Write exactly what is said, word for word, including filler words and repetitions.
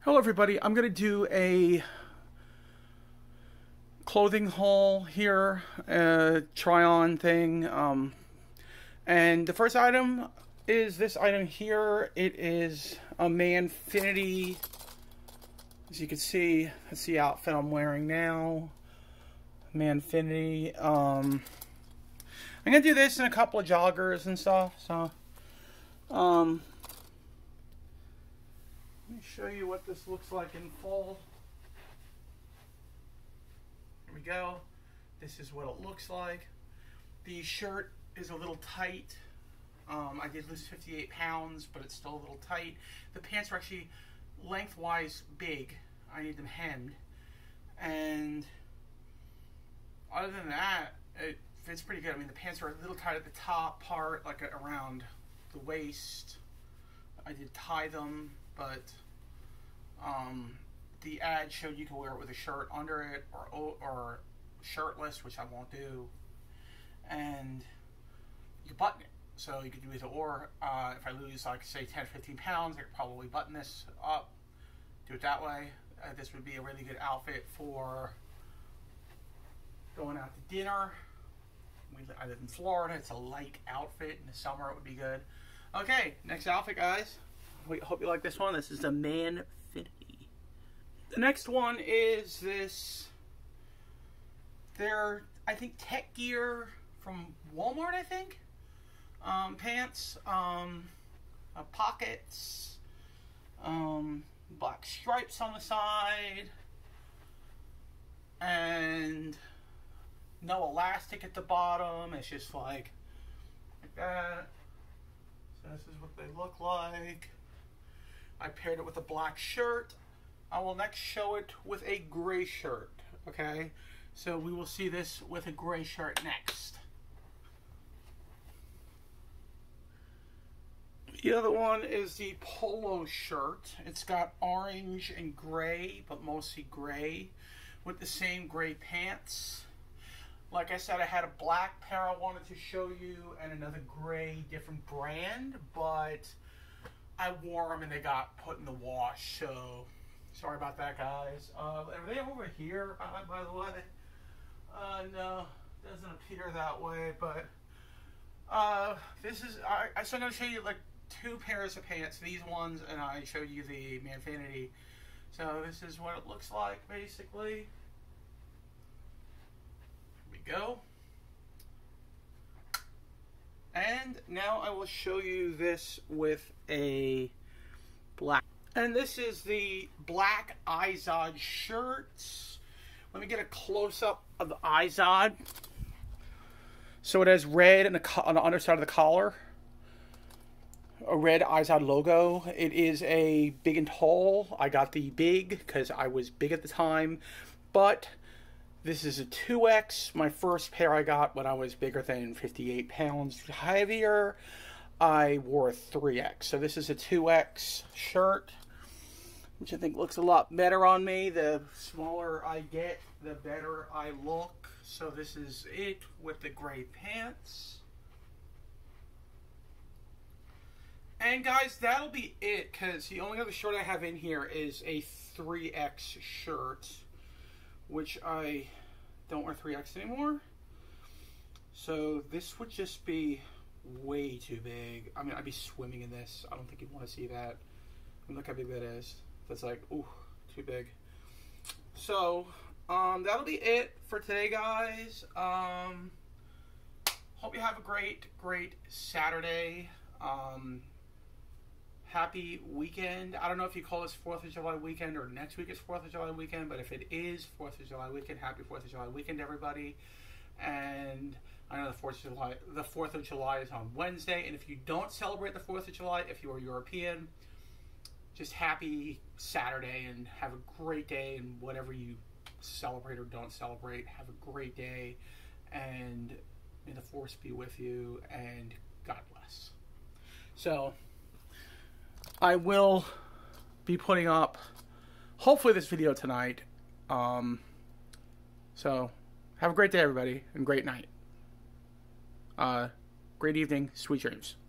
Hello everybody, I'm going to do a clothing haul here, a try on thing, um, and the first item is this item here. It is a Manfinity. As you can see, that's the outfit I'm wearing now. Manfinity. Um, I'm going to do this in a couple of joggers and stuff, so, um... let me show you what this looks like in full. Here we go. This is what it looks like. The shirt is a little tight. Um, I did lose fifty-eight pounds, but it's still a little tight. The pants are actually lengthwise big. I need them hemmed. And other than that, it fits pretty good. I mean, the pants are a little tight at the top part, like around the waist. I did tie them, but um, the ad showed you can wear it with a shirt under it, or or shirtless, which I won't do, and you can button it. So you could do either or. Uh, if I lose, like, say, ten, fifteen pounds, I could probably button this up, do it that way. Uh, this would be a really good outfit for going out to dinner. We, I live in Florida. It's a light outfit. In the summer, it would be good. Okay, next outfit, guys. We hope you like this one. This is the Manfinity. The next one is this. They're, I think, Tech Gear from Walmart, I think. Um, pants, um, uh, pockets, um, black stripes on the side, and no elastic at the bottom. It's just like, like that. So this is what they look like. I paired it with a black shirt. I will next show it with a gray shirt. Okay, so we will see this with a gray shirt next. The other one is the polo shirt. It's got orange and gray, but mostly gray, with the same gray pants. Like I said, I had a black pair I wanted to show you and another gray, different brand, but I wore them and they got put in the wash, so sorry about that, guys. Uh, are they over here, uh, by the way? Uh, no, doesn't appear that way, but uh, this is, I, I, so I'm going to show you like two pairs of pants, these ones, and I showed you the Manfinity. So this is what it looks like, basically. Here we go. And now I will show you this with a black. And this is the black Izod shirts. Let me get a close-up of the Izod. So it has red on the, on the underside of the collar. A red Izod logo. It is a big and tall. I got the big because I was big at the time. But this is a two X. My first pair I got when I was bigger than fifty-eight pounds heavier. I wore a three X. So this is a two X shirt, which I think looks a lot better on me. The smaller I get, the better I look. So this is it with the gray pants. And guys, that'll be it, because the only other shirt I have in here is a three X shirt, which I don't wear three X anymore. So this would just be way too big. I mean, I'd be swimming in this. I don't think you'd want to see that. I mean, look how big that is. That's like, ooh, too big. So, um, that'll be it for today, guys. Um, hope you have a great, great Saturday. Um, happy weekend. I don't know if you call this fourth of July weekend or next week is fourth of July weekend, but if it is fourth of July weekend, happy fourth of July weekend, everybody. And I know the fourth of July, the fourth of July is on Wednesday, and if you don't celebrate the fourth of July, if you are European, just happy Saturday and have a great day, and whatever you celebrate or don't celebrate, have a great day, and may the force be with you, and God bless. So, I will be putting up, hopefully, this video tonight. Um, so, have a great day, everybody, and great night. Uh, great evening, sweet dreams.